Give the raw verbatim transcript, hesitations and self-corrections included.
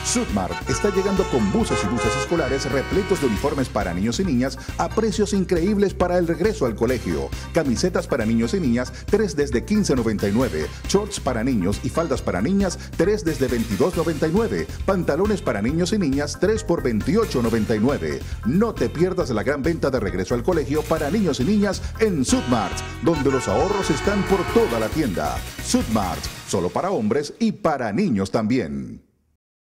Sudmart está llegando con buses y buses escolares repletos de uniformes para niños y niñas a precios increíbles para el regreso al colegio. Camisetas para niños y niñas, tres desde quince noventa y nueve. Shorts para niños y faldas para niñas, tres desde veintidós noventa y nueve. Pantalones para niños y niñas, tres por veintiocho noventa y nueve. No te pierdas la gran venta de regreso al colegio para niños y niñas en Sudmart, donde los ahorros están por toda la tienda. Sudmart, solo para hombres y para niños también.